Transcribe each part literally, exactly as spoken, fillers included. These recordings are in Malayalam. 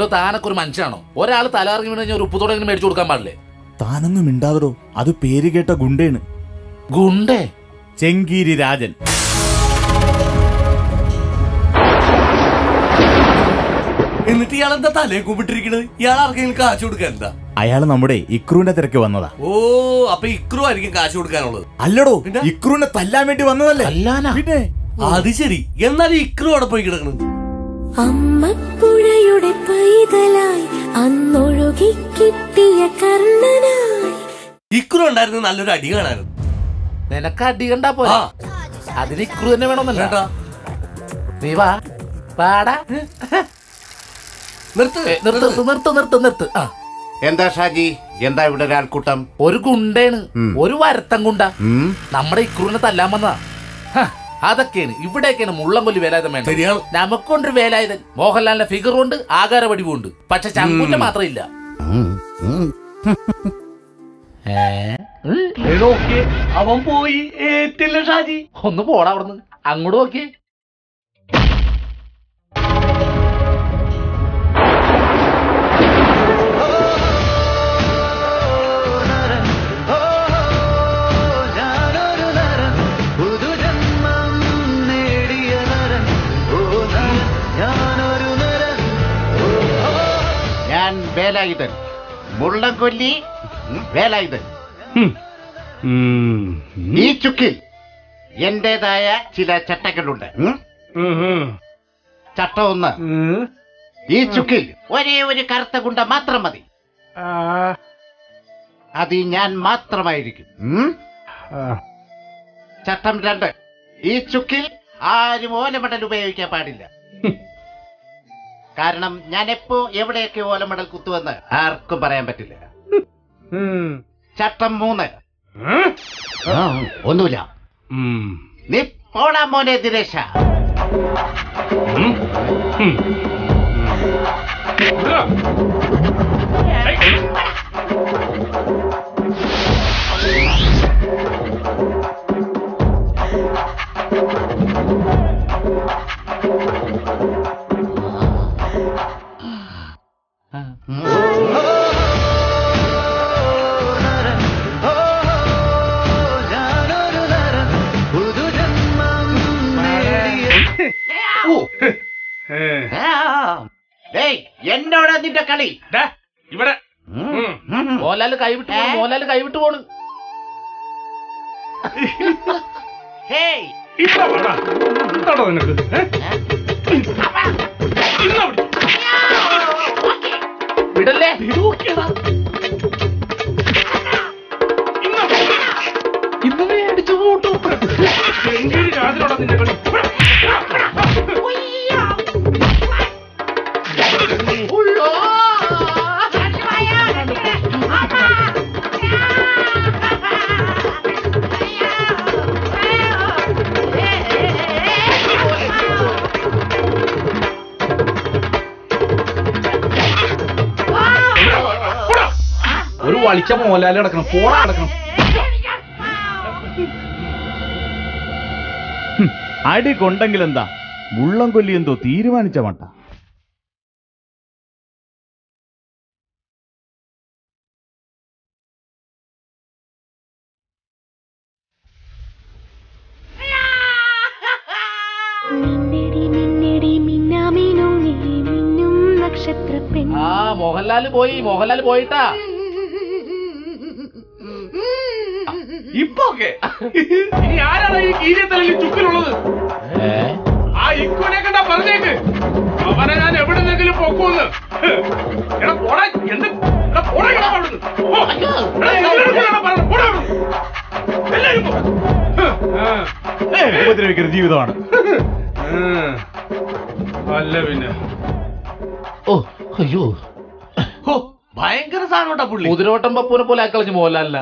എടോ താനൊക്കെ ഒരു മനുഷ്യനാണോ? ഒരാൾ തലകറങ്ങി വീണ് കഴിഞ്ഞാൽ ഒരു ഉപ്പ് തുടങ്ങി മേടിച്ചു കൊടുക്കാൻ പാടില്ലേ? താനൊന്നും മിണ്ടാതടോ, അത് പേര് കേട്ട ഗുണ്ടേണ്. ഗുണ്ടേ? ചെങ്കീരി രാജൻ. എന്നിട്ട് ഇയാൾ എന്താ തലയെ കൂപ്പിട്ടിരിക്കണത്? ഇയാൾ ആർക്കെങ്കിലും കാശ് കൊടുക്കാൻ എന്താ? അയാള് നമ്മുടെ ഇക്രൂന്റെ തിരക്ക് വന്നതാ. ഓ, അപ്പൊ ഇക്രു ആയിരിക്കും കാശ് കൊടുക്കാനുള്ളത്? അല്ലടോ, ഇക്രൂനെ തല്ലാൻ വേണ്ടി വന്നതല്ലേ. പിന്നെ അത് ശരി. എന്നാലും ഇക്രു അവിടെ പോയി കിടക്കണം. അമ്മപ്പുഴയുടെ പൈതലായി അന്നൊഴുകി കിട്ടിയ കർണനായി ഇക്രു ഉണ്ടായിരുന്നു. നല്ലൊരു അടി കാണാനും. നിനക്ക് അടി കണ്ടാ പോരാ, അതിന് ഇക്രു തന്നെ വേണമെന്നല്ല. നീ വാ പാടാ. നിർത്ത് നിർത്ത് നിർത്ത് നിർത്ത് നിർത്ത്. ആ എന്താ ഷാജി, എന്താ ഇവിടെ ഒരാൾക്കൂട്ടം? ഒരു ഗുണ്ടേണ്, ഒരു വരത്തം ഗുണ്ട. നമ്മുടെ ഇക്രൂനെ തല്ലാൻ വന്നതാ. അതൊക്കെയാണ് ഇവിടെയൊക്കെയാണ് മുള്ളംകൊല്ലി വേലായുധം വേണ്ടത്. നമുക്കൊണ്ടൊരു വേലായുധൻ, മോഹൻലാലിന്റെ ഫിഗറും ഉണ്ട്, ആകാര വടിവും ഉണ്ട്. പക്ഷെ ചങ്കുറ്റ മാത്രം ഇല്ല. അവൻ പോയി ഏറ്റില്ല ഷാജി. ഒന്ന് പോടാ അവിടുന്ന്. അങ്ങോട്ട് നോക്കിയേ. വേലായുധൻ, മുള്ളംകൊല്ലി വേലായുധൻ. ഈ ചുക്കിൽ എന്റേതായ ചില ചട്ടങ്ങളുണ്ട്. ചട്ടം ഒന്ന്, ഈ ചുക്കിൽ ഒരേ ഒരു കറുത്ത ഗുണ്ട മാത്രം മതി. അത് ഞാൻ മാത്രമായിരിക്കും. ചട്ടം രണ്ട്, ഈ ചുക്കിൽ ആരും ഓലമടൽ ഉപയോഗിക്കാൻ പാടില്ല. കാരണം ഞാൻ എപ്പോ എവിടെയൊക്കെ ഓലമടൽ കുത്തുവെന്ന് ആർക്കും പറയാൻ പറ്റില്ല. ചട്ടം മൂന്ന്, ഒന്നുമില്ല, നീ പോടാ മോനെ ദിനേശ. എന്നോടാ നിന്റെ കളി? ഇവിടെ മോഹൻലാല് കൈവിട്ട് മോഹൻലാല് കൈവിട്ട് പോണ്. വിടല്ലേ? ഇന്ന് മേടിച്ചു കൂട്ടും. രാജനോടാ നിന്റെ കളി? ഒരു വളിച്ച മോലാല് കിടക്കണം, പോടാ കിടക്കണം. അടി കൊണ്ടെങ്കിലെന്താ, മുള്ളംകൊല്ലി എന്തോ തീരുമാനിച്ച മട്ട. ആ മോഹൻലാല് പോയി, മോഹൻലാല് പോയിട്ടാ. ഇപ്പൊ ഇനി ആരാണ് ഈ കീരിയത്തലയിൽ ചുക്കിലുള്ളത്? ആ ഇക്കുനെ കണ്ടാ പറഞ്ഞേക്ക്, അവനെ ഞാൻ എവിടെന്നെങ്കിലും പൊക്കൂന്ന്. ഉപദ്രവിക്കുന്ന ജീവിതമാണ്. അല്ല പിന്നെ ഓ അയ്യോ, ഭയങ്കര സാധനം പുള്ളി. കുതിരവട്ടം പപ്പൂനെ പോലെ ആക്കളഞ്ഞു മോഹൻലാലിന.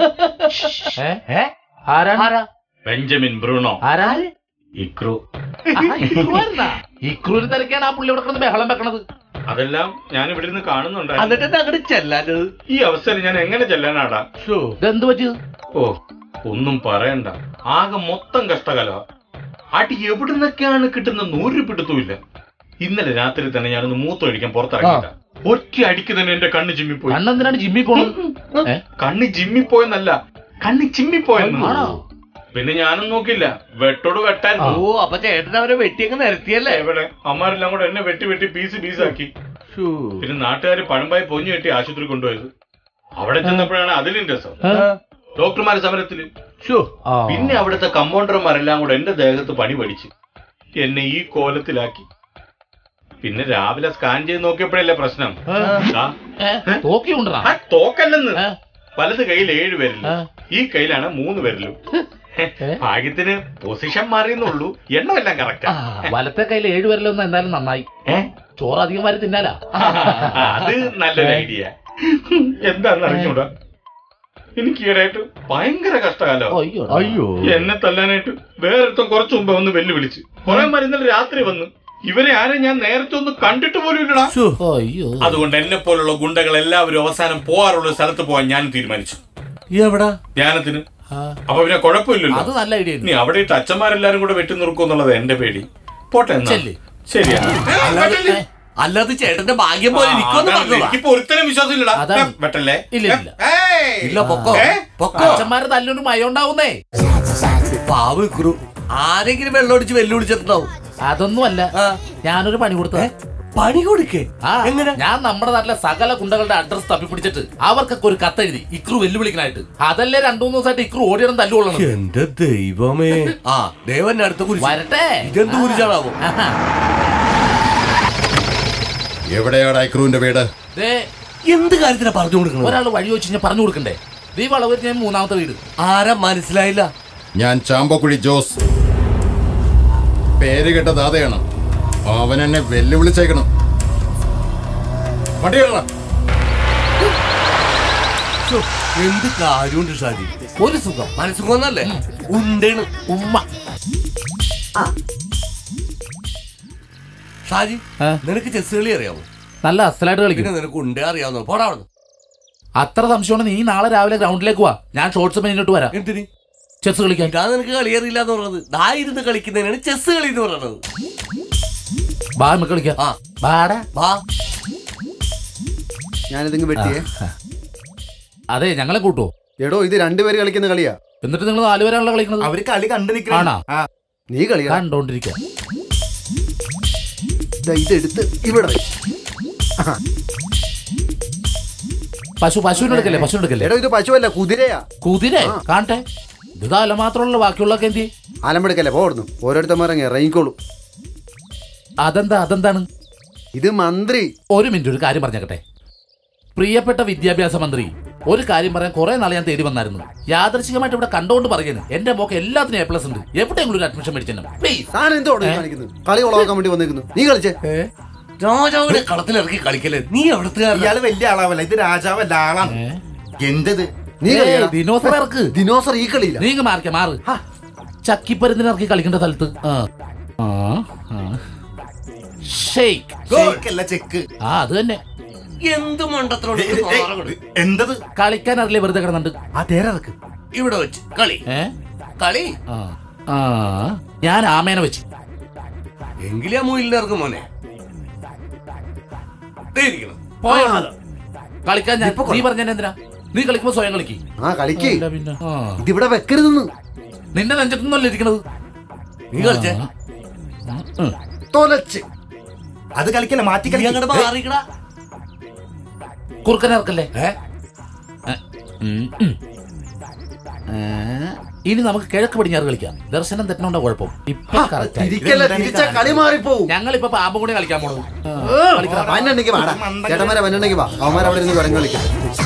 Benjamin Bruno. ആരാ? ഇക്രു. ഇക്രൂര് തിരക്കാണ് ആ പുള്ളി ഇവിടെ കിടന്ന് ബഹളം വെക്കണത്. അതെല്ലാം ഞാൻ ഇവിടെ നിന്ന് കാണുന്നുണ്ട്. എന്നിട്ട് അങ്ങോട്ട് ചെല്ലാനത് ഈ അവസരം ഞാൻ എങ്ങനെ ചെല്ലാനാടാ? ഇതെന്ത് പറ്റിയത്? ഓ ഒന്നും പറയണ്ട, ആകെ മൊത്തം കഷ്ടകാല. അടി എവിടുന്നൊക്കെയാണ് കിട്ടുന്ന നൂറ് പിടുത്തുമില്ല. ഇന്നലെ രാത്രി തന്നെ ഞാനൊന്ന് മൂത്തൊഴിക്കാൻ പുറത്തിറങ്ങിയില്ല. ഒറ്റ അടിക്ക് തന്നെ എന്റെ കണ്ണ് ചിമ്മിപ്പോയി. കണ്ണെന്തിനാണ് ജിമ്മി പോണം? കണ്ണ് ജിമ്മിപ്പോയെന്നല്ല, കണ്ണ് ചിമ്മിപ്പോയെന്ന്. പിന്നെ ഞാനും നോക്കില്ല, വെട്ടോട് വെട്ടാൻ. ഓ അപ്പൊ ചേട്ടൻ അവരെ വെട്ടിയൊക്കെ നിരത്തിയല്ലേ? എവിടെ അമ്മാരെല്ലാം കൂടെ എന്നെ വെട്ടി വെട്ടി പീസ് പീസാക്കി. പിന്നെ നാട്ടുകാര് പഴമ്പായി പൊഞ്ഞു കെട്ടി ആശുപത്രി കൊണ്ടുപോയത്. അവിടെ ചെന്നപ്പോഴാണ് അതിലും രസം. ഡോക്ടർമാര് സമരത്തില്. പിന്നെ അവിടുത്തെ കമ്പൗണ്ടർമാരെല്ലാം കൂടെ എന്റെ ദേഹത്ത് പണി പഠിച്ച് എന്നെ ഈ കോലത്തിലാക്കി. പിന്നെ രാവിലെ സ്കാൻ ചെയ്ത് നോക്കിയപ്പോഴല്ലേ പ്രശ്നം. തോക്കല്ലെന്ന്. വലത് കയ്യിൽ ഏഴ് പേരില്, ഈ കയ്യിലാണ് മൂന്ന് പേരിലും. ഭാഗ്യത്തിന് പൊസിഷൻ മാറിയെന്നുള്ളൂ, എണ്ണമെല്ലാം കറക്റ്റാ. വലത്തെ കയ്യിൽ ഏഴ് പേരിലൊന്നും എന്തായാലും നന്നായി. ചോറ് അധികം വരെ തിന്നാലാ. അത് നല്ലൊരു ഐഡിയ. എന്താന്ന് അറിഞ്ഞൂടാ, എനിക്ക് ഈടായിട്ട് ഭയങ്കര കഷ്ടകാലോ. അയ്യോ, എന്നെ തല്ലാനായിട്ട് വേറൊരുത്തം കുറച്ചു മുമ്പ് വന്ന് വെല്ലുവിളിച്ച്. കുറെ മരുന്നൽ രാത്രി വന്ന്. ഇവരെ ആരും ഞാൻ നേരത്തെ ഒന്ന് കണ്ടിട്ട് പോലും ഇല്ലടാ. അതുകൊണ്ട് എന്നെ പോലുള്ള ഗുണ്ടകൾ എല്ലാവരും അവസാനം പോവാറുള്ള സ്ഥലത്ത് പോവാൻ ഞാൻ തീരുമാനിച്ചു. എവിടാ? ധ്യാനത്തിന്. അപ്പൊ പിന്നെ കുഴപ്പമില്ലല്ലോ. അത് നല്ല ഐഡിയ. നീ അവിടെ ഇട്ട് അച്ഛന്മാരെല്ലാരും കൂടെ വെട്ടി നിർക്കും എന്നുള്ളത് എന്റെ പേടി. പോട്ടെ എന്നാ. ശരിയാ. അല്ലാതെ ചേട്ടന്റെ ഭാഗ്യം പോലെ എനിക്കിപ്പോ ഒരുത്തരം വിശ്വാസം ഇല്ലടാ. വെട്ടല്ലേ? ഇല്ല, പൊക്കോ പൊക്കോ. അച്ഛന്മാരെ നല്ലൊരു മയോണ്ടാവുന്നേ. പാവ് ഇക്രു ആരെങ്കിലും വെള്ളമടിച്ച് വെല്ലുവിളിച്ചിട്ടുണ്ടാവും. അതൊന്നും അല്ല, ഞാനൊരു പണി കൊടുത്ത. പണി കൊടുക്കേ? എങ്ങനെ? ഞാൻ നമ്മുടെ നാട്ടിലെ സകല ഗുണ്ടകളുടെ അഡ്രസ് തപ്പിപ്പിടിച്ചിട്ട് അവർക്കൊക്കെ ഒരു കത്തെഴുതി ഇക്രു വെല്ലുവിളിക്കാനായിട്ട്. അതല്ലേ രണ്ടു മൂന്ന് ദിവസമായിട്ട് ഇക്രു ഓടിയിടം തല്ലുകൊള്ളണം. എന്റെ ദൈവമേ. ആ ദേവന്റെ അടുത്ത കുരിശ് വരട്ടെ. ഇതെന്ത് കുരിശാണാവോ? എവിടെയാണ് ഇക്രുവിന്റെ വീട്? എന്ത് കാര്യത്തിനാ പറഞ്ഞു കൊടുക്കണം? ഒരാൾ വഴി വെച്ച് ഞാൻ പറഞ്ഞു കൊടുക്കണ്ടേ? നീ വളവര് ഞാൻ മൂന്നാമത്തെ വീട്. ആരാ മനസ്സിലായില്ല? ഞാൻ ചാമ്പക്കുഴി ജോസ്. പേര് കേട്ട ദാതയാണ്. അവൻ എന്നെ വെല്ലുവിളിച്ചേക്കണം. എന്ത് കാര്യമുണ്ട് ഷാജി? ഒരു സുഖം. മനസ്സുഖന്നല്ലേ? ഉണ്ടേണ് ഉമ്മ. ഷാജി, നിനക്ക് ചെസ് കളി അറിയാമോ? നല്ല അസലായിട്ട് കളിക്കും. പിന്നെ നിനക്ക് ഉണ്ടേ അറിയാവുന്നോ? പോടാ. അത്ര സംശയമാണ്. നീ നാളെ രാവിലെ ഗ്രൗണ്ടിലേക്ക് വാ, ഞാൻ ഷോർട്സ് മെയിനിട്ട് വരാം. എന്തിന്? ചെസ് കളിക്കാൻ. ഇതാ നിനക്ക് കളി അറിയില്ല എന്ന് പറഞ്ഞത്. ദാ ഇരുന്ന് കളിക്കുന്നതിനാണ് ചെസ് കളി എന്ന് പറയുന്നത്. ബാ നമുക്ക് കളിക്കാം. ആ ബാടാ ബാ. ഞാനിതിങ്ങ് വെട്ടിയേ. അതെ, ഞങ്ങളെ കൂട്ടോ. എടോ, ഇത് രണ്ടുപേര് കളിക്കുന്ന കളിയാ. എന്നിട്ട് നിങ്ങൾ നാലുപേരാണല്ലോ കളിക്കുന്നത്. അവര് കളി കണ്ടു നിൽക്കണോ? നീ കളി കണ്ടോണ്ടിരിക്കാം. ഇതെടുത്ത് ഇവിടെ. പശു പശുവിനെടുക്കല്ലേ? പശുവിനെടുക്കല്ലേ? എടോ, ഇത് പശുവല്ല, കുതിരയാ. കുതിര കാണട്ടെ. ഇത് അല മാത്രമല്ല, ബാക്കിയുള്ളൊക്കെ എന്തി? അലമ്പെടുക്കല്ലേ, പോടുന്നു. ഓരോരുത്തന്മാരങ്ങ് ഇറങ്ങിക്കോളൂ. അതെന്താ? അതെന്താണ്? ഇത് മന്ത്രി. ഒരു മിനിറ്റ്, ഒരു കാര്യം പറഞ്ഞേക്കട്ടെ. പ്രിയപ്പെട്ട വിദ്യാഭ്യാസ മന്ത്രി, ഒരു കാര്യം പറയാൻ കുറെ നാളെ ഞാൻ തേടി വന്നായിരുന്നു. യാദർശികമായിട്ട് ഇവിടെ കണ്ടുകൊണ്ട് പറയുന്നത് എന്റെ മോക്ക് എല്ലാത്തിനും എ പ്ലസ് ഉണ്ട്. എവിടെയെങ്കിലും ഒരു അഡ്മിഷൻ മേടിച്ചു. കളി ഉളവാക്കാൻ വേണ്ടി വന്നിരിക്കുന്നു. നീ കളിച്ചേ. രാജാവിനെ കളത്തിലിറക്കി കളിക്കല്ലേ? നീ അവിടുത്തെ ഇയാള് വലിയ ആളാവല്ല, ഇത് രാജാവല്ല, ആളാണ്. എന്തത്? നീ ദിനോസർ ഇറക്ക്. ദിനോസർ ഈ കളിയില്ല. നീ മാറിക്ക മാറ്. ചക്കിപ്പരുന്നിന് ഇറക്കി കളിക്കേണ്ട സ്ഥലത്ത്. ആ അത് തന്നെ. എന്ത് മണ്ടത്തിലോട് എന്തത്? കളിക്കാൻ അറിയില്ലേ? വെറുതെ കിടന്നുണ്ട്. ആ തേരക്ക് ഇവിടെ വെച്ച് കളി കളി. ഞാൻ ആമേനെ വെച്ച്. എങ്കിലേ ആ മൂയിലിന്റെ ഇറക്കും മോനെ. കളിക്കാൻ ഞാൻ നീ പറഞ്ഞ എന്തിനാ? നീ കളിക്കുമ്പോ സ്വയം കളിക്ക്. ആ കളിക്ക്. ഇതിവിടെ വെക്കരുതെന്ന്. നിന്റെ നെഞ്ചത്തൊന്നുമല്ല ഇരിക്കണത്. നീ കളിച്ചേ തോലച്ച്. അത് കളിക്കല്ല, മാറ്റി കളിക്കണ. മാറിക്കടാ. കുറുക്കനിറക്കല്ലേ? ഇനി നമുക്ക് കിഴക്ക് പടിഞ്ഞാറ് കളിക്കാം. ദർശനം തെറ്റണോണ്ട കുഴപ്പം. ഞങ്ങളിപ്പോ പാമ്പും കൂടി കളിക്കാൻ പോണത്. ചേട്ടന്മാരെ വന്നിട്ടുണ്ടെങ്കിൽ വാ, അവന്മാരെ അവിടെ ഇരുന്ന് കുരങ്ങ് കളിക്കാം.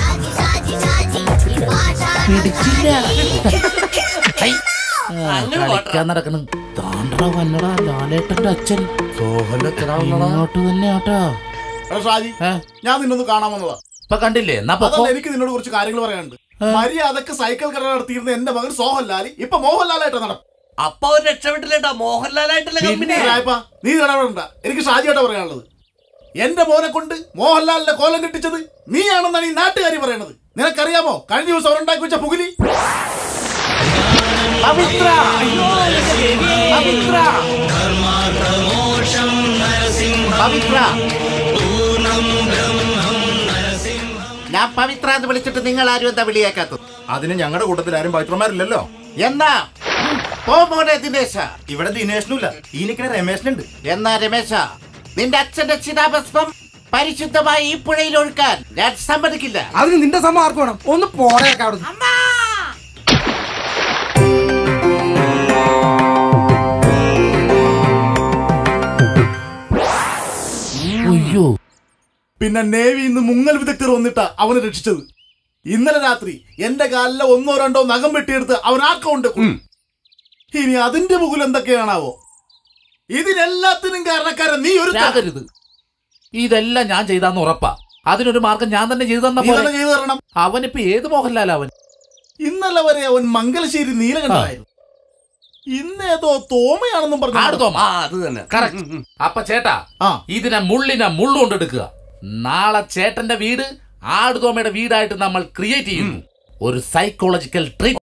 കളിക്കാൻ നടക്കണം. താണ്ടടാ വന്നടാ ലാലേട്ടന്റെ അച്ഛൻ. ഇങ്ങോട്ട് തന്നെ ആട്ടാ. ഞാൻ നിന്നൊന്ന് കാണാൻ വന്നതാ. ഇപ്പൊ കണ്ടില്ലേ? എനിക്ക് നിന്നോട് കുറച്ച് കാര്യങ്ങൾ പറയാനുണ്ട്. മര്യാദക്ക് സൈക്കിൾ കട നടത്തിയിരുന്ന എന്റെ മകൻ സോഹൻലാൽ ഇപ്പൊ മോഹൻലാലായിട്ട് നടക്കും. അപ്പൊ ഒരു രക്ഷപ്പെട്ടില്ലേട്ടാ, മോഹൻലാലായിട്ടല്ല. നീ ഇടപെടണ്ട. എനിക്ക് ഷാജിയായിട്ടാ പറയാനുള്ളത്. എന്റെ മോനെ കൊണ്ട് മോഹൻലാലിന്റെ കോലം കെട്ടിച്ചത് നീയാണെന്നാണ് ഈ നാട്ടുകാരി പറയണത്. നിനക്കറിയാമോ കഴിഞ്ഞ ദിവസം അവരുണ്ടാക്കി വെച്ച പുകിലി? പവിത്ര പവിത്ര ഞാൻ പവിത്ര എന്ന് വിളിച്ചിട്ട് നിങ്ങൾ ആരും എന്താ വിളിയേക്കാത്തത്? അതിന് ഞങ്ങളുടെ കൂട്ടത്തിൽ ആരും പവിത്രന്മാരില്ലല്ലോ. എന്നാ പോ മോനെ ദിനേശ. ഇവിടെ ദിനേശനുമില്ല, ഈ നിൽക്കുന്ന രമേശനുണ്ട്. എന്നാ രമേശ, നിന്റെ അച്ഛന്റെ ചിതാഭസ്മം പരിശുദ്ധമായി ഈ പുഴയിൽ ഒഴുക്കാൻ ഞാൻ സമ്മതിക്കില്ല. അതിന് നിന്റെ സമ്മ ആർക്ക് വേണം? ഒന്ന് പോടേക്ക അവിടെ. അയ്യോ, പിന്നെ നേവി ഇന്ന് മുങ്ങൽ വിദഗ്ധർ വന്നിട്ടാ അവനെ രക്ഷിച്ചത്. ഇന്നലെ രാത്രി എന്റെ കാലിലെ ഒന്നോ രണ്ടോ നഖം വെട്ടിയെടുത്ത് അവൻ ആർക്കൊണ്ട്. ഇനി അതിന്റെ മുകളിൽ എന്തൊക്കെയാണാവോ? ഇതിനെല്ലാത്തിനും കാരണക്കാരൻ നീ ഒരു രുത്. ഇതെല്ലാം ഞാൻ ചെയ്താന്ന് ഉറപ്പാ. അതിനൊരു മാർഗം ഞാൻ തന്നെ ചെയ്തു തന്ന പോലെ ചെയ്തു തരണം. അവനിപ്പോ ഏത് മോഹൻലാൽ? അവൻ ഇന്നലെ വരെ അവൻ മംഗലശ്ശേരി നീലകണ്ഠനായിരുന്നു. ഇന്നേതോ തോമയാണെന്നും പറഞ്ഞു. ആട് തോമ. അത് തന്നെ. കറക്റ്റ്. അപ്പൊ ചേട്ടാ, ഇതിനെ മുള്ളിനെ മുള്ളുകൊണ്ടെടുക്കുക. നാളെ ചേട്ടന്റെ വീട് ആടുതോമയുടെ വീടായിട്ട് നമ്മൾ ക്രിയേറ്റ് ചെയ്യുന്നു. ഒരു സൈക്കോളജിക്കൽ ട്രീറ്റ്.